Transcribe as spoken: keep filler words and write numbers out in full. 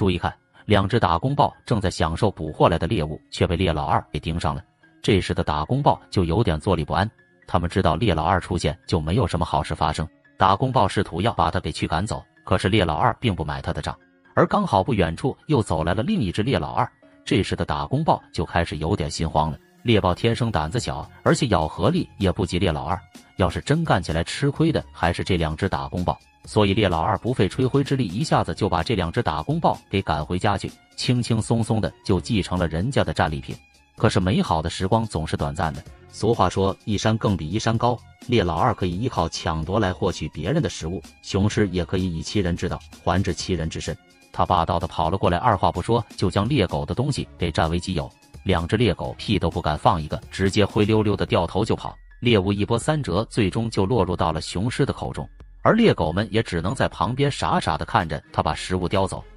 注意看，两只打工豹正在享受捕获来的猎物，却被猎老二给盯上了。这时的打工豹就有点坐立不安，他们知道猎老二出现就没有什么好事发生。打工豹试图要把他给驱赶走，可是猎老二并不买他的账。而刚好不远处又走来了另一只猎老二，这时的打工豹就开始有点心慌了。猎豹天生胆子小，而且咬合力也不及猎老二，要是真干起来，吃亏的还是这两只打工豹。所以猎老二不费吹灰之力，一下子就把这两只打工豹给赶回家去，轻轻松松的就继承了人家的战利品。可是美好的时光总是短暂的，俗话说一山更比一山高，猎老二可以依靠抢夺来获取别人的食物，雄狮也可以以其人之道还治其人之身。他霸道的跑了过来，二话不说就将猎狗的东西给占为己有。两只猎狗屁都不敢放一个，直接灰溜溜的掉头就跑。猎物一波三折，最终就落入到了雄狮的口中，而猎狗们也只能在旁边傻傻的看着他把食物叼走。